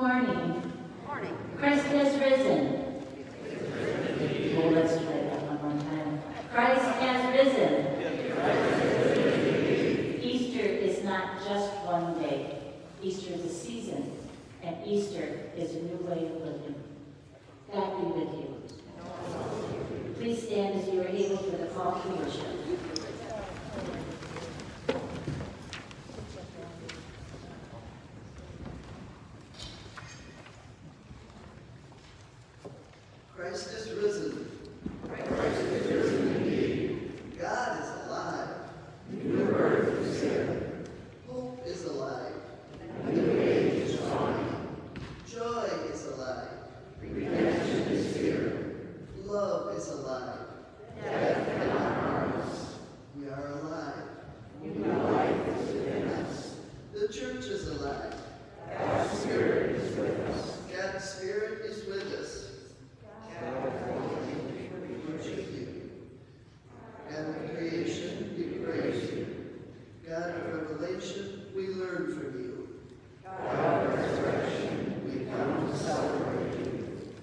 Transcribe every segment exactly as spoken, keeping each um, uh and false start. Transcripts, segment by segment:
Morning. Morning. Christ has risen. Oh, let's try that one more time. Christ has risen. Easter is not just one day. Easter is a season, and Easter is a new way of living. God be with you. Please stand as you are able for the call to worship. Christ is risen. Christ is risen indeed. God is alive. New birth is here. Hope is alive. A new age is dawning. Joy is alive. Redemption is here. Love is alive. Death cannot harm us. We are alive. New life is within us. The church is alive. God's Spirit is with us. God's Spirit is with us. We worship you. God of creation, we praise you. God of revelation, we learn from you. God of resurrection, we come to celebrate you.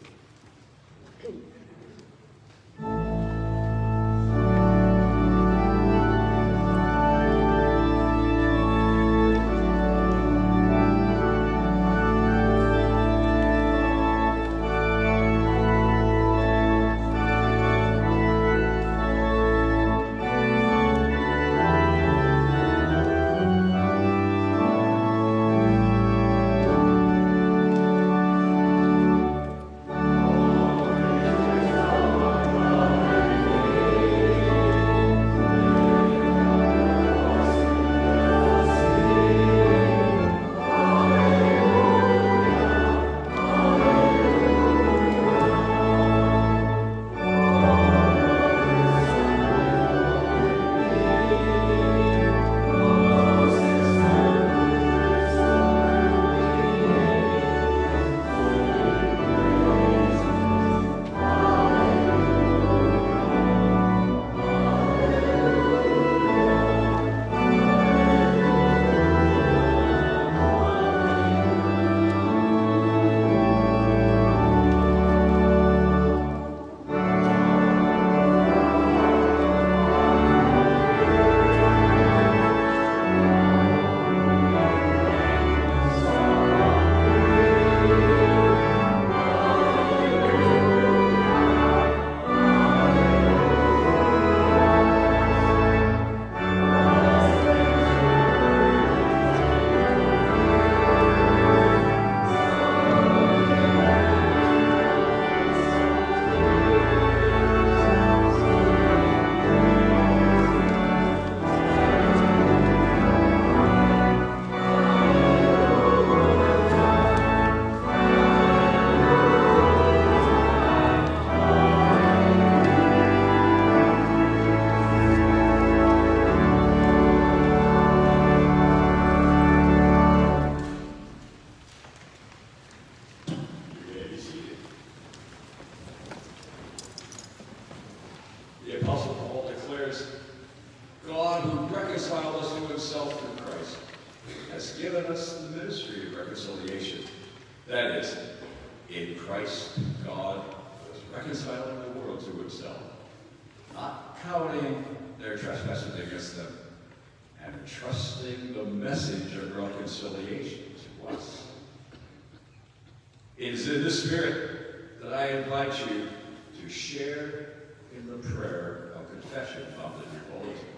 It is in this spirit that I invite you to share in the prayer of confession found in your bulletin.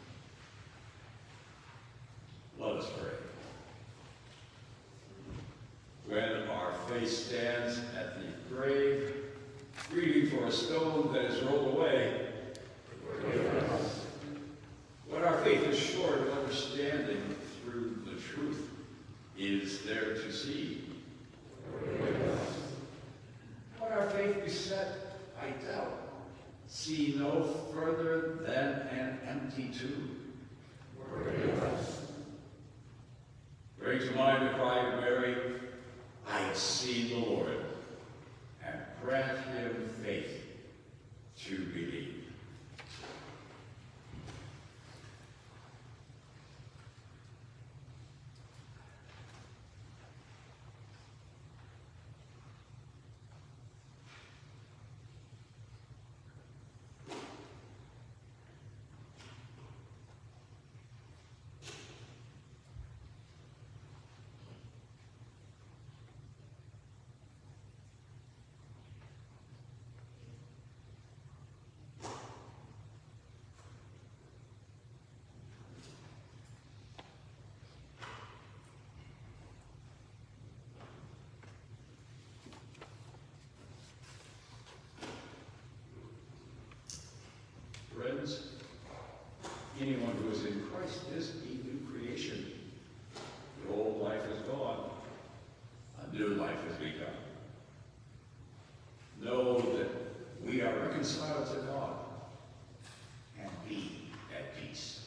Let us pray. When our faith stands at the grave, grieving for a stone that is rolled away, forgive us. When our faith is short of understanding through the truth is there to see, forgive us. When our faith beset by doubt, see no further than an empty tomb, forgive us. Bring to mind the cry of Mary, I have seen the Lord, and grant him faith to believe. reconciled to God, and be at peace.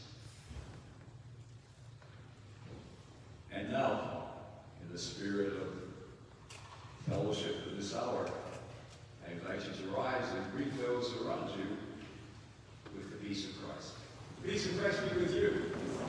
And now, in the spirit of fellowship of this hour, I invite you to rise and greet those around you with the peace of Christ. Peace of Christ be with you.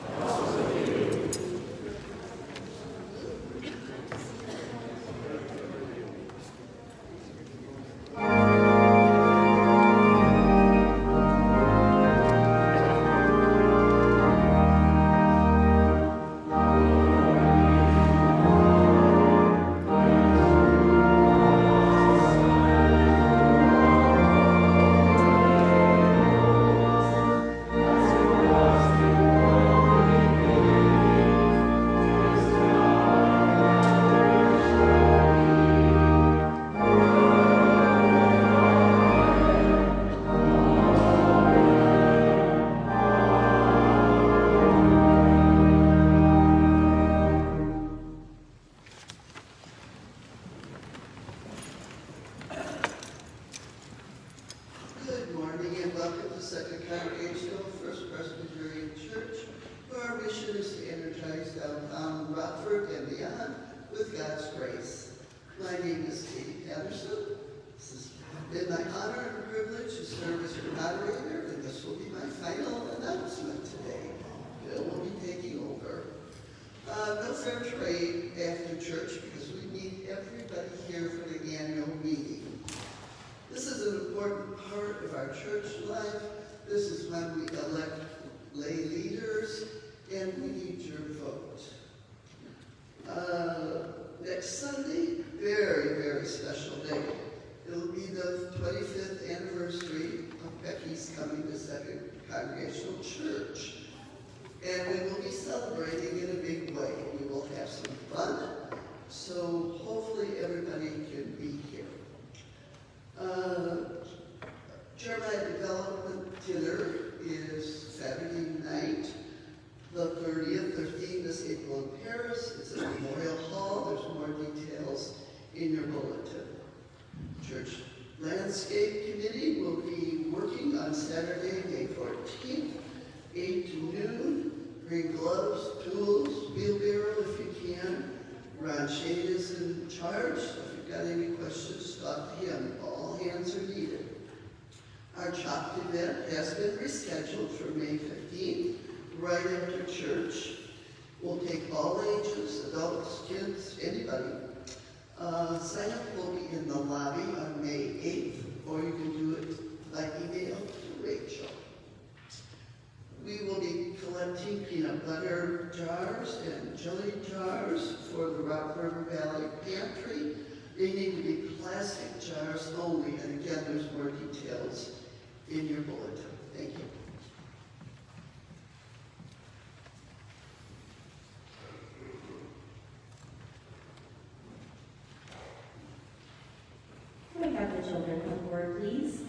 Can we have the children come forward, please?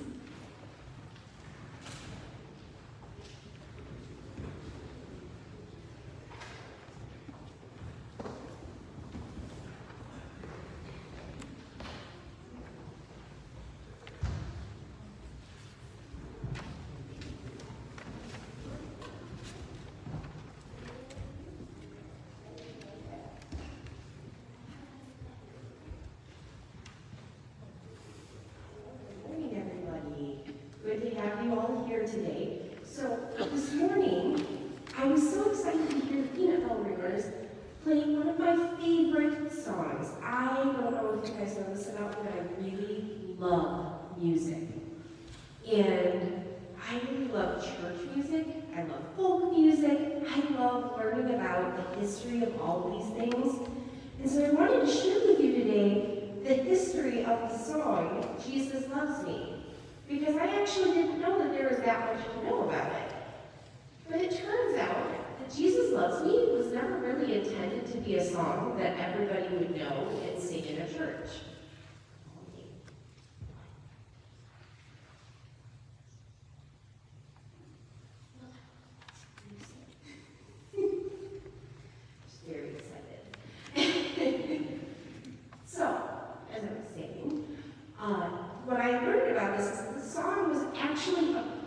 Today. So this morning, I was so excited to hear the Peanut Bell Ringers playing one of my favorite songs. I don't know if you guys know this about me, but I really love music. And I really love church music, I love folk music, I love learning about the history of all these things. And so I wanted to share with you today the history of the song, Jesus Loves Me. Because I actually didn't know that there was that much to know about it. But it turns out that Jesus Loves Me was never really intended to be a song that everybody would know and sing in a church. Just very excited. So, as I was saying, uh, what I learned about this is that the song was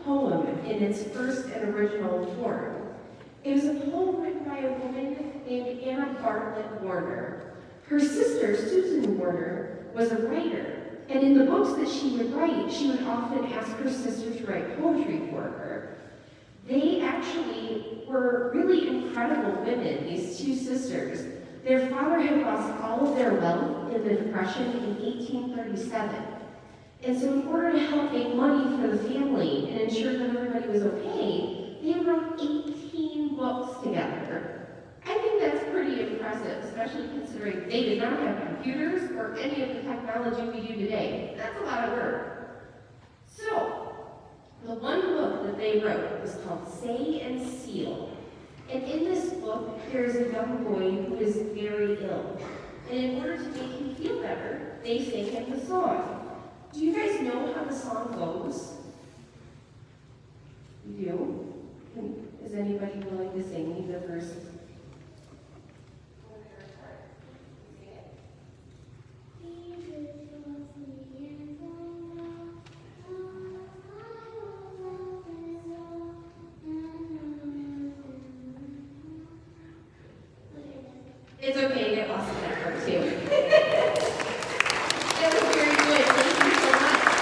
poem in its first and original form. It was a poem written by a woman named Anna Bartlett Warner. Her sister, Susan Warner, was a writer, and in the books that she would write, she would often ask her sister to write poetry for her. They actually were really incredible women, these two sisters. Their father had lost all of their wealth in the Depression in eighteen thirty-seven. And so in order to help make money for the family and ensure that everybody was okay, they wrote eighteen books together. I think that's pretty impressive, especially considering they did not have computers or any of the technology we do today. That's a lot of work. So, the one book that they wrote was called Say and Seal. And in this book, there's a young boy who is very ill. And in order to make him feel better, they sang him the song. Do you guys know how the song goes? You do? Can, is anybody willing to sing me the verse? It's okay to get lost in that part too. That was very good. Thank you so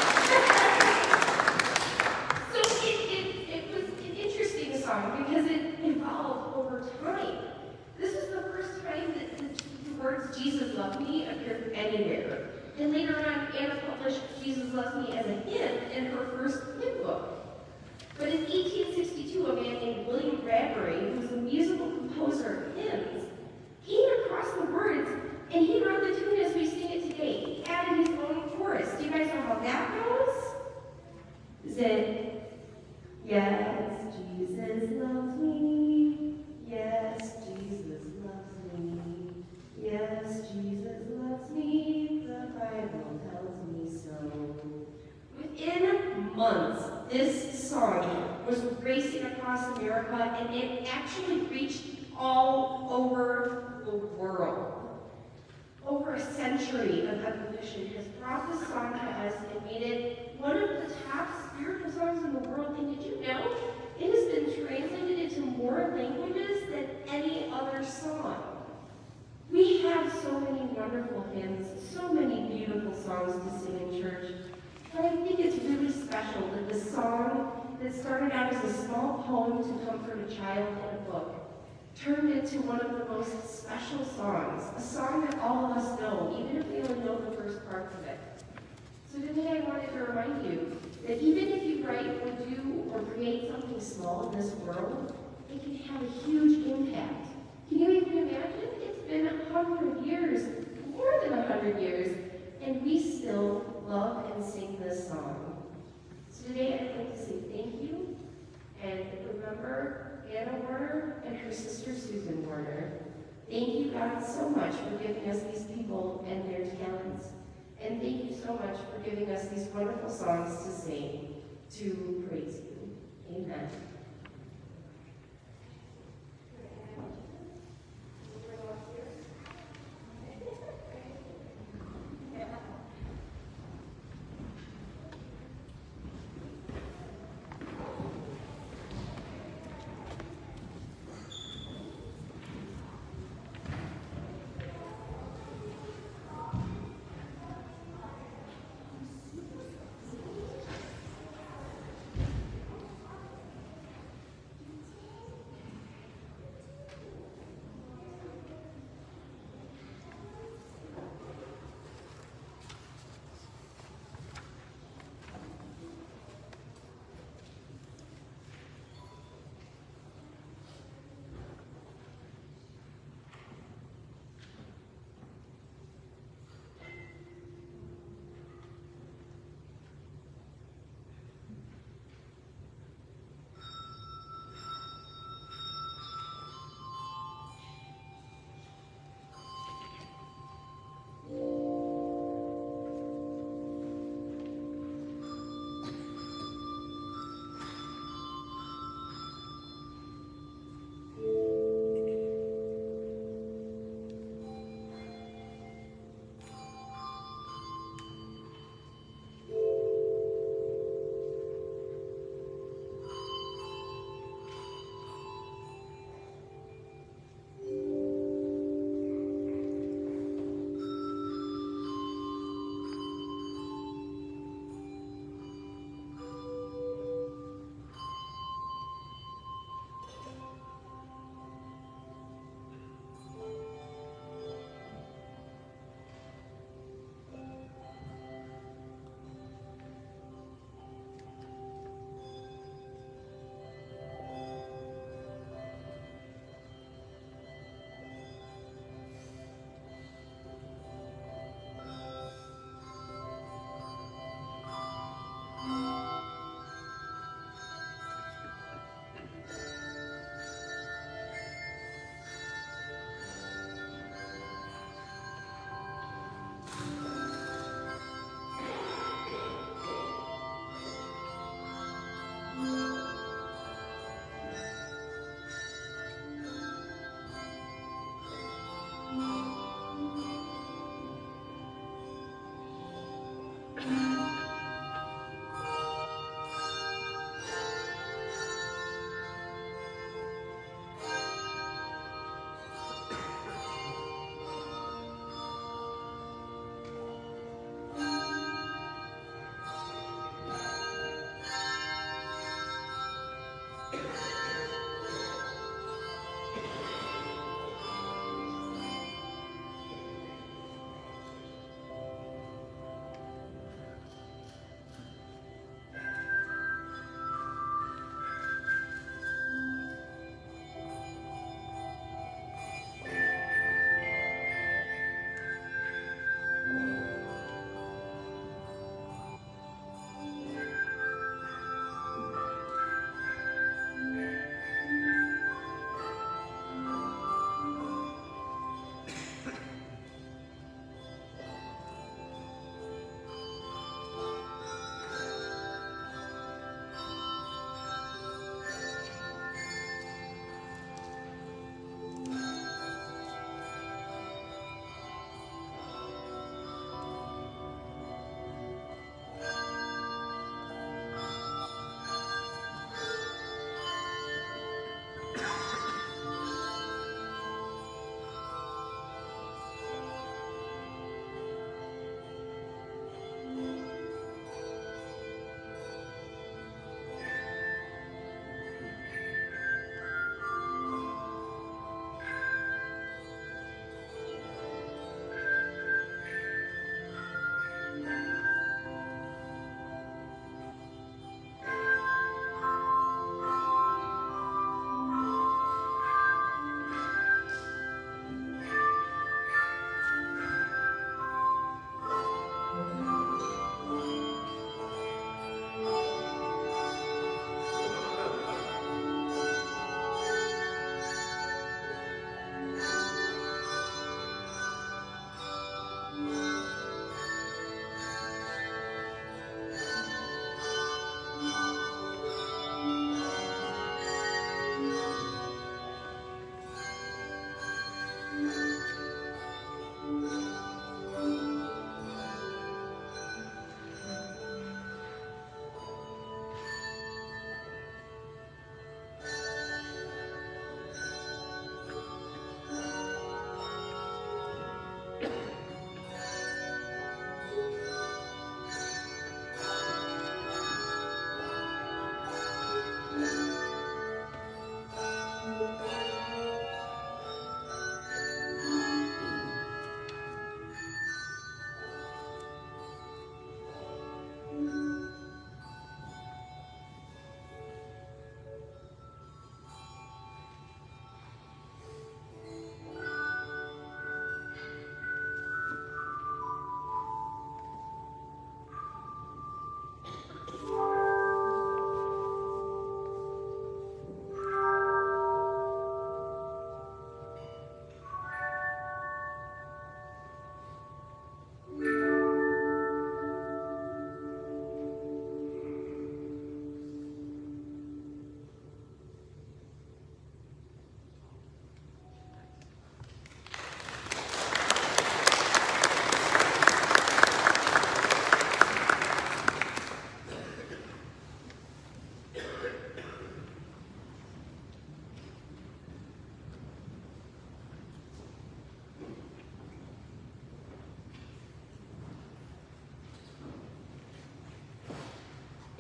much. So it, it, it was an interesting song because it evolved over time. This was the first time that the, the words Jesus loved me appeared anywhere. And later on, Anna published Jesus Loves Me as a hymn in her first hymn book. But in eighteen sixty-two, a man named William Bradbury, who was a musical composer of hymns, came across the words, and he wrote the tune as we sing it today. He added his own chorus. Do you guys know how that goes? Is it, yes, Jesus loves me, yes, Jesus loves me, yes, Jesus loves me, the Bible tells me so. Within months, this song was racing across America, and it actually reached all over the world. Over a century of evolution has brought this song to us and made it one of the top spiritual songs in the world. And did you know it has been translated into more languages than any other song? We have so many wonderful hymns, so many beautiful songs to sing in church. But I think it's really special that the song that started out as a small poem to comfort a child in a book turned into one of the most special songs, a song that all of us know, even if we only know the first parts of it. So today I wanted to remind you that even if you write or do or create something small in this world, it can have a huge impact. Can you even imagine? It's been a hundred years, more than a hundred years, and we still love and sing this song. So today I'd like to say thank you, and remember Anna Warner and her sister Susan Warner. Thank you, God, so much for giving us these people and their talents. And thank you so much for giving us these wonderful songs to sing, to praise you. Amen.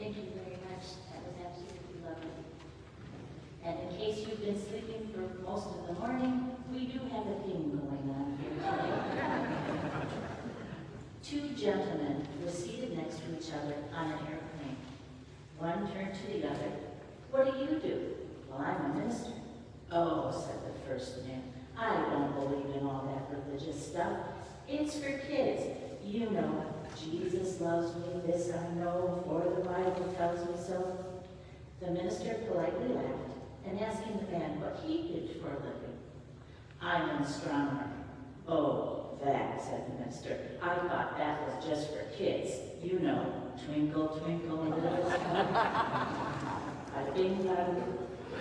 Thank you very much. That was absolutely lovely. And in case you've been sleeping for most of the morning, we do have a theme going on here today. Two gentlemen were seated next to each other on an airplane. One turned to the other. What do you do? Well, I'm a minister. Oh, said the first man, I don't believe in all that religious stuff. It's for kids. You know, Jesus loves me, this I know, for the Bible tells me so. The minister politely laughed and asking the man what he did for a living. I'm an astronomer. Oh, that, said the minister. I thought that was just for kids. You know, twinkle, twinkle, little star. Bing, bada.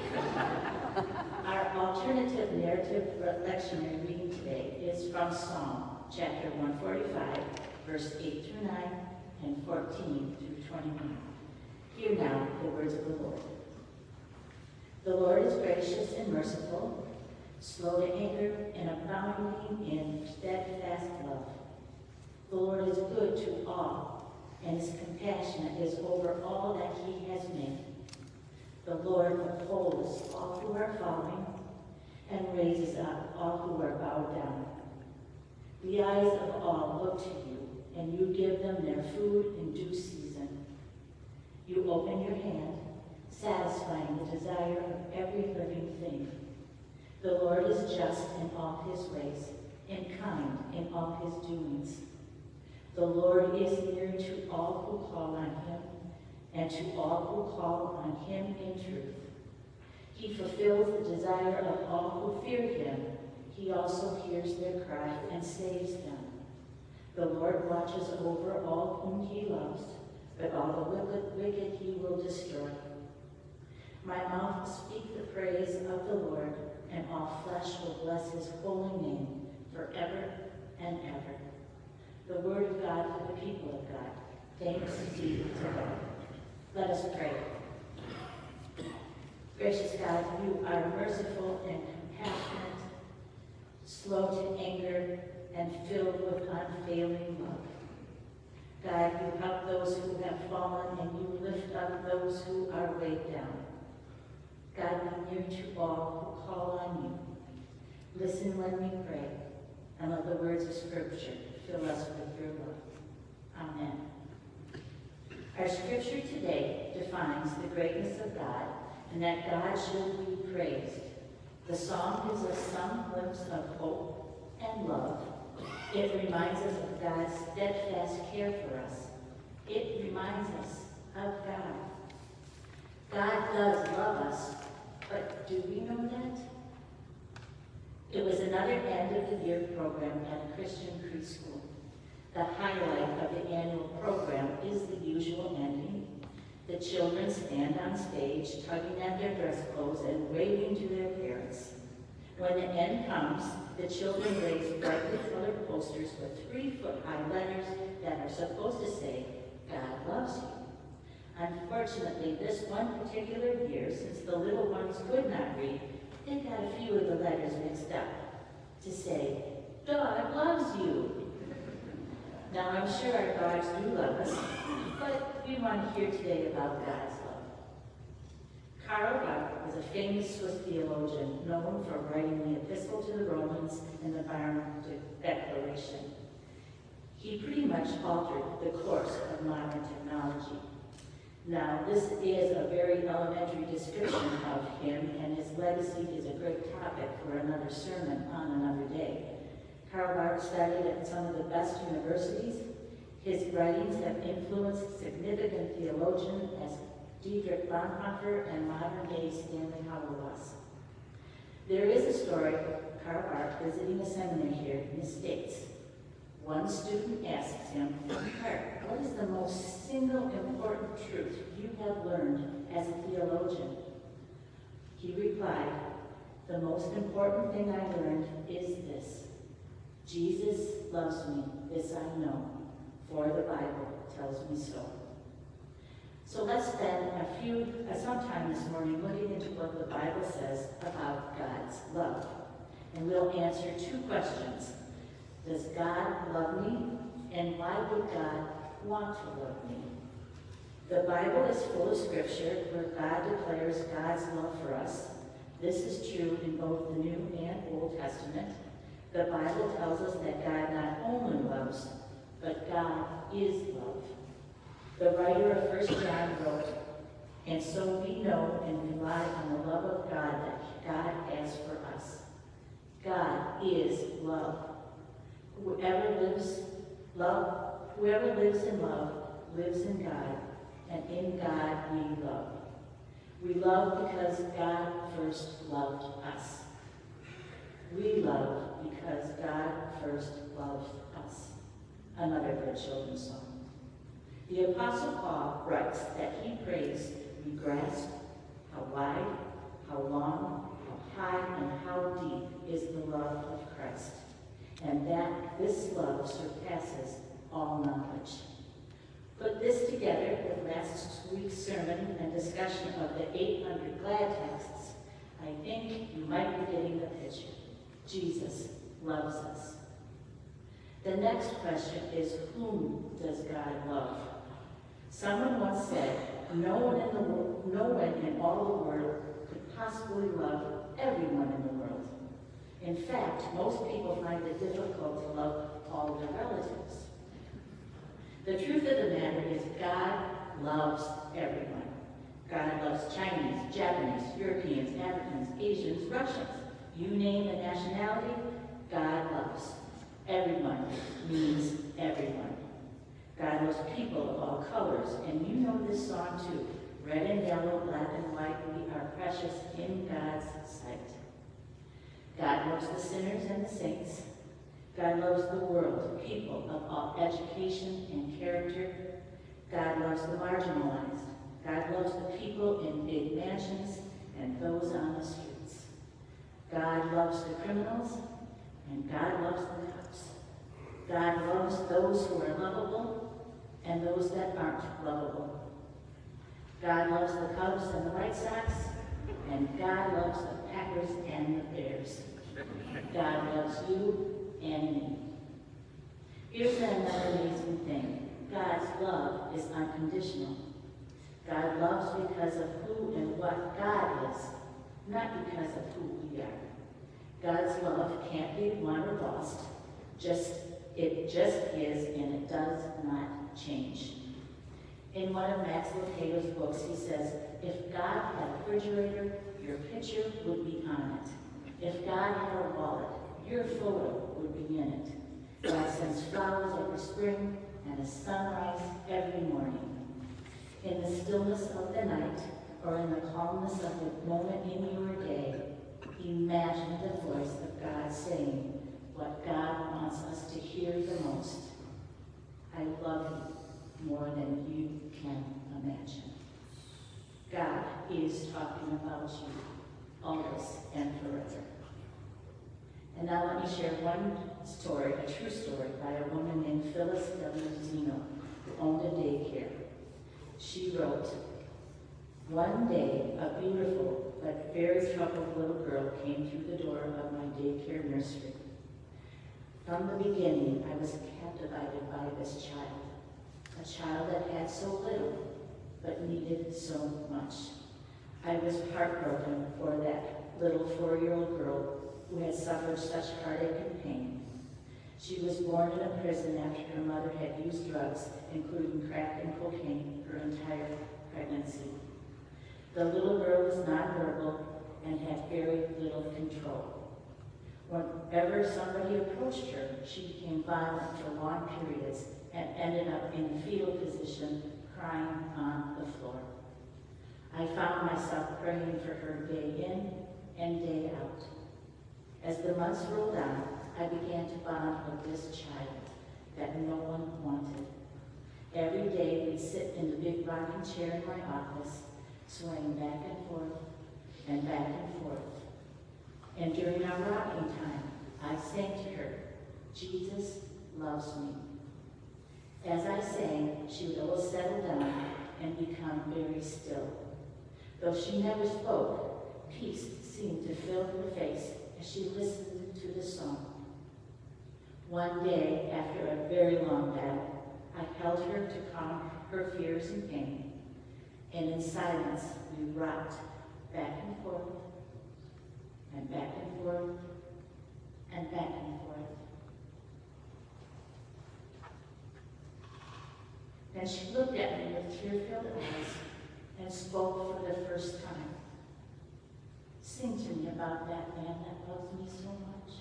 Our alternative narrative lectionary reading today is from Psalm, chapter one forty-five, verse eight through nine, and fourteen through twenty-one. Hear now the words of the Lord. The Lord is gracious and merciful, slow to anger, and abounding in steadfast love. The Lord is good to all, and his compassion is over all that he has made. The Lord upholds all who are falling, and raises up all who are bowed down. The eyes of all look to you, and you give them their food in due season. You open your hand, satisfying the desire of every living thing. The Lord is just in all his ways, and kind in all his doings. The Lord is near to all who call on him, and to all who call on him in truth. He fulfills the desire of all who fear him. He also hears their cry and saves them. The Lord watches over all whom he loves, but all the wicked, wicked he will destroy. My mouth will speak the praise of the Lord, and all flesh will bless his holy name forever and ever. The word of God for the people of God. Thanks be to God. Let us pray. Gracious God, you are merciful and compassionate, slow to anger, and filled with unfailing love. God, you help those who have fallen, and you lift up those who are weighed down. God, be near to all who call on you. Listen when we pray, and let the words of Scripture fill us with your love. Amen. Our scripture today defines the greatness of God and that God should be praised. The song gives us some glimpse of hope and love. It reminds us of God's steadfast care for us. It reminds us of God. God does love us, but do we know that? It was another end of the year program at a Christian preschool. The highlight of the annual program is the usual ending. The children stand on stage, tugging at their dress clothes and waving to their parents. When the end comes, the children raise brightly colored posters with three-foot-high letters that are supposed to say, God loves you. Unfortunately, this one particular year, since the little ones could not read, they got a few of the letters mixed up to say, God loves you. Now, I'm sure our dogs do love us, but we want to hear today about God's love. Karl Barth was a famous Swiss theologian known for writing the Epistle to the Romans and the Barna Declaration. He pretty much altered the course of modern technology. Now, this is a very elementary description of him, and his legacy is a great topic for another sermon on another day. Karl Barth studied at some of the best universities. His writings have influenced significant theologians as Dietrich Bonhoeffer and modern-day Stanley Hauerwas. There is a story of Karl Barth visiting a seminary here in the States. One student asks him, Karl, what is the most single important truth you have learned as a theologian? He replied, the most important thing I learned is this. Jesus loves me, this I know, for the Bible tells me so. So let's spend a few, uh, some time this morning looking into what the Bible says about God's love. And we'll answer two questions. Does God love me? And why would God want to love me? The Bible is full of scripture where God declares God's love for us. This is true in both the New and Old Testament. The Bible tells us that God not only loves, but God is love. The writer of First John wrote, "And so we know and rely on the love of God that God has for us. God is love. Whoever lives love, whoever lives in love lives in God, and in God we love. We love because God first loved us. We love because God first loved us." Another good children's song. The Apostle Paul writes that he prays we grasp how wide, how long, how high, and how deep is the love of Christ, and that this love surpasses all knowledge. Put this together with last week's sermon and discussion of the eight hundred glad texts, I think you might be getting the picture. Jesus loves us. The next question is, whom does God love? Someone once said, no one in the world, no one in all the world could possibly love everyone in the world. In fact, most people find it difficult to love all their relatives. The truth of the matter is God loves everyone. God loves Chinese, Japanese, Europeans, Africans, Asians, Russians. You name the nationality, God loves. Everyone means everyone. God loves people of all colors, and you know this song too. Red and yellow, black and white, we are precious in God's sight. God loves the sinners and the saints. God loves the world, people of all education and character. God loves the marginalized. God loves the people in big mansions and those on the streets. God loves the criminals, and God loves the cops. God loves those who are lovable and those that aren't lovable. God loves the Cubs and the White Sox, and God loves the Packers and the Bears. God loves you and me. Here's another amazing thing. God's love is unconditional. God loves because of who and what God is, not because of who we are. God's love can't be won or lost. Just it just is, and it does not change. In one of Max Lucado's books, he says, if God had a refrigerator, your picture would be on it. If God had a wallet, your photo would be in it. God sends flowers every spring and a sunrise every morning. In the stillness of the night, or in the calmness of the moment in your day, imagine the voice of God saying what God wants us to hear the most. I love you more than you can imagine. God is talking about you, always and forever. And now let me share one story, a true story, by a woman named Phyllis W. Zeno, who owned a daycare. She wrote, one day, a beautiful but very troubled little girl came through the door of my daycare nursery. From the beginning, I was captivated by this child, a child that had so little, but needed so much. I was heartbroken for that little four-year-old girl who had suffered such heartache and pain. She was born in a prison after her mother had used drugs, including crack and cocaine, her entire pregnancy. The little girl was nonverbal and had very little control. Whenever somebody approached her, she became violent for long periods and ended up in the fetal position, crying on the floor. I found myself praying for her day in and day out. As the months rolled on, I began to bond with this child that no one wanted. Every day we'd sit in the big rocking chair in my office, swaying back and forth and back and forth. And during our rocking time, I sang to her, Jesus loves me. As I sang, she would always settle down and become very still. Though she never spoke, peace seemed to fill her face as she listened to the song. One day, after a very long battle, I held her to calm her fears and pain, And in silence, we rocked back and forth, and back and forth, and back and forth. Then she looked at me with tear-filled eyes and spoke for the first time. Sing to me about that man that loves me so much.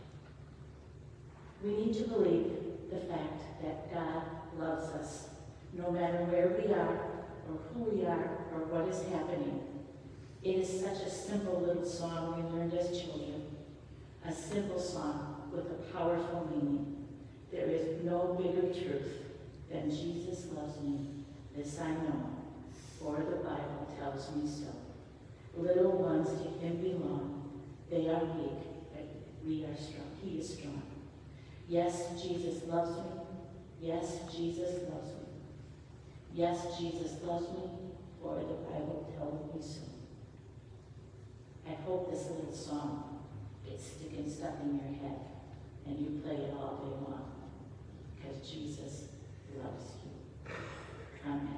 We need to believe the fact that God loves us, no matter where we are, or who we are, or what is happening. It is such a simple little song we learned as children. A simple song with a powerful meaning. There is no bigger truth than Jesus loves me. This I know, for the Bible tells me so. Little ones to him belong. They are weak, but we are strong. He is strong. Yes, Jesus loves me. Yes, Jesus loves me. Yes, Jesus loves me, for the Bible tells me so. I hope this little song gets sticking stuck in your head, and you play it all day long, because Jesus loves you. Amen.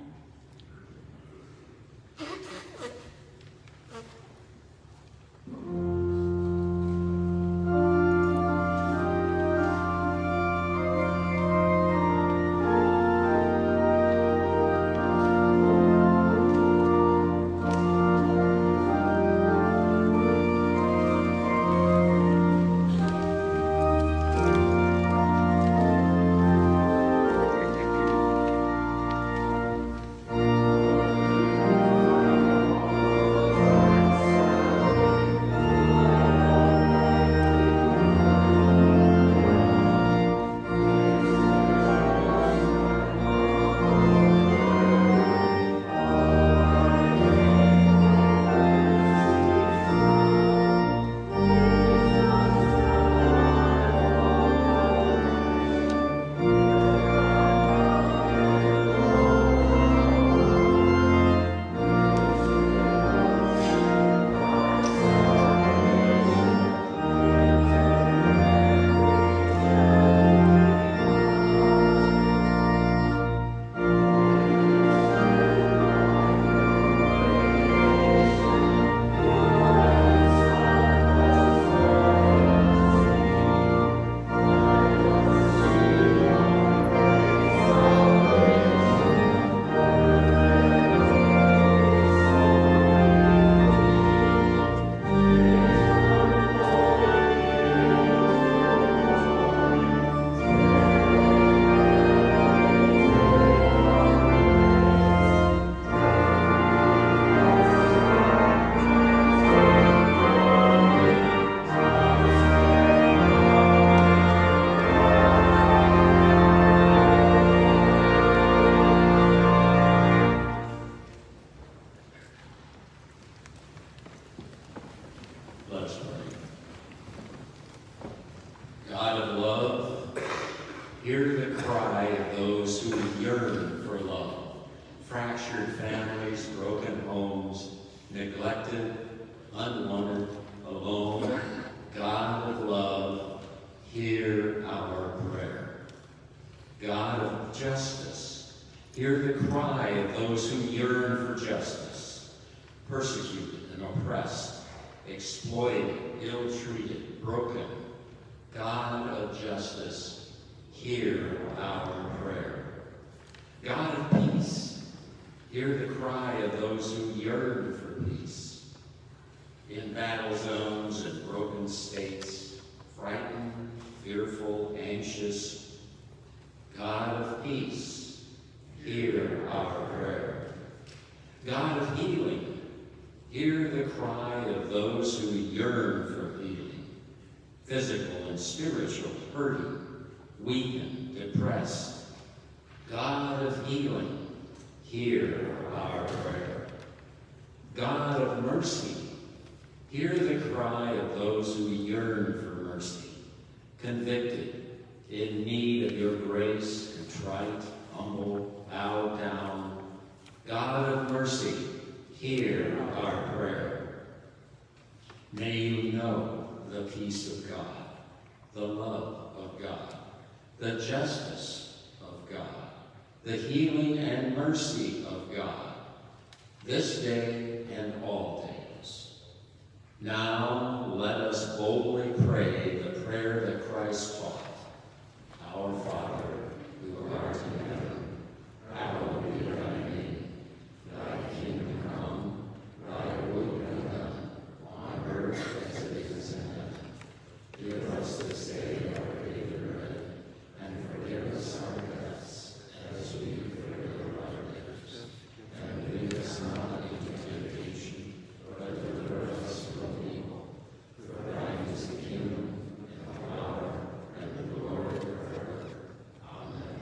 the healing and mercy of God this day and all days. Now let us boldly pray the prayer that Christ taught. Our Father, who art in heaven, hallowed be thy name. Thy kingdom come, thy will be done, on earth as it is in heaven. Give us this day our daily bread, and forgive us our debts, as we forgive our debtors. And lead us not into temptation, but deliver us from evil. For thine is the kingdom, and the power, and the glory forever. Amen.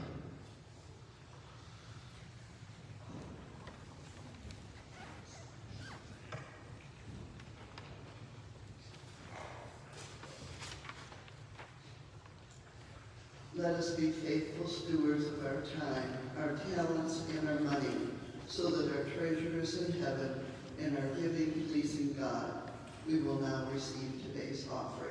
Let us be faithful stewards of our time, our talents, and our money, so that our treasure is in heaven and our giving pleasing God. We will now receive today's offering.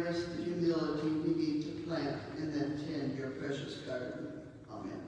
grace, the humility we need to plant and then tend your precious garden. Amen.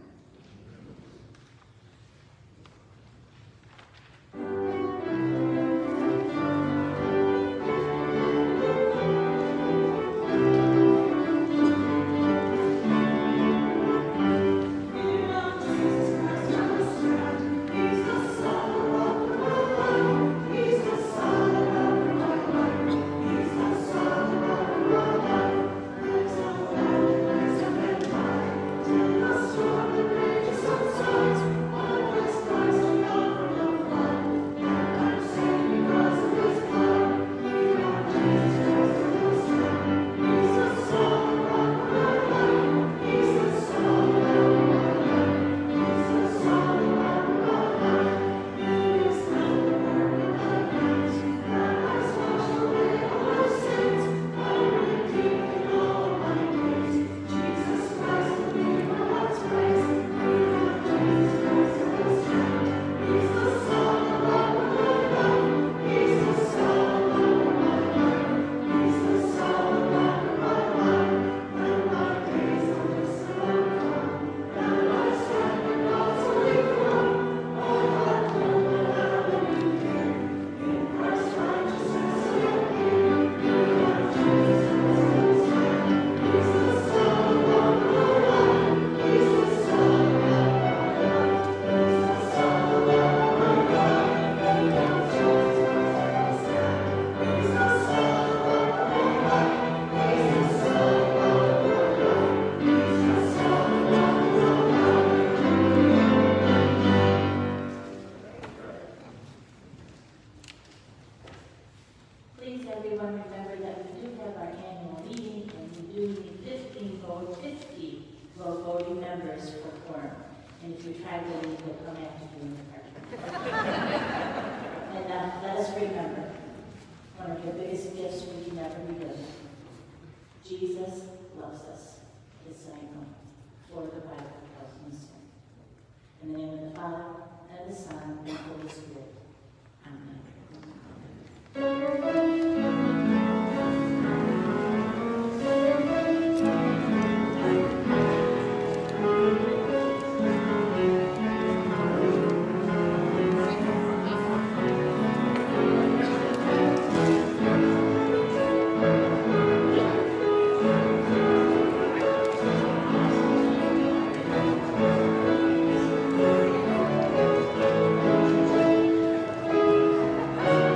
Please, everyone, remember that we do have our annual meeting, and we do need fifteen vote, fifty vote voting members for quorum. And if you try to leave, they'll come after you in the parking lot. And uh, let us remember, one of your biggest gifts we can never be given. Jesus loves us, his son, for the Bible tells us so. In the name of the Father, and the Son, and the Holy Spirit. Amen. Thank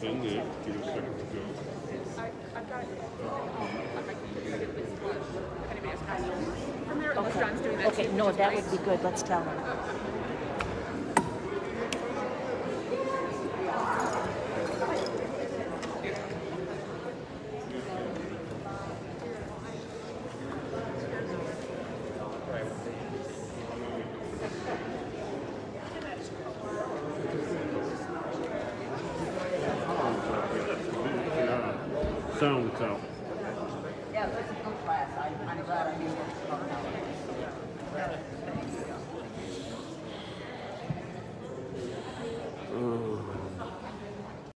done that. Give it a second to go. I, I've got it. On my computer. It's one. If anybody has passed from there, unless John's doing that Okay, too, no, which is that great. would be good. Let's tell him. Yeah. Sounds out. Yeah, this is a good class. I, I'm glad I knew what was coming out.